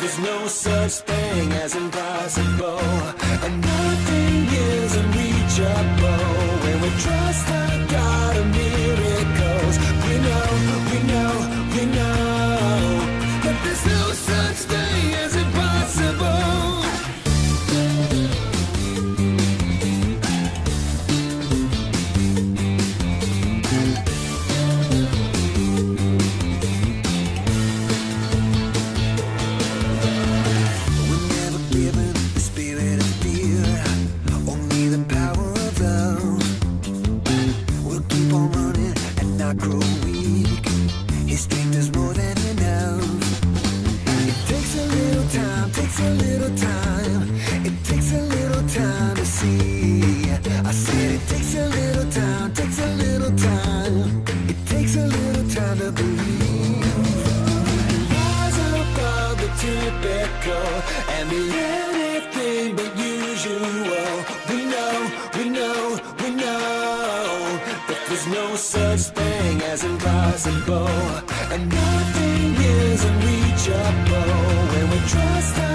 there's no such thing as impossible, and nothing is unreachable when we trust the God of miracles. We know that there's no such thing as impossible. Grow weak. His strength is more than enough. It takes a little time, takes a little time. It takes a little time to see. I said it takes a little time, takes a little time. It takes a little time to believe. Rise above the typical and be anything but usual. We know that there's no such thing as impossible, and nothing is unreachable when we trust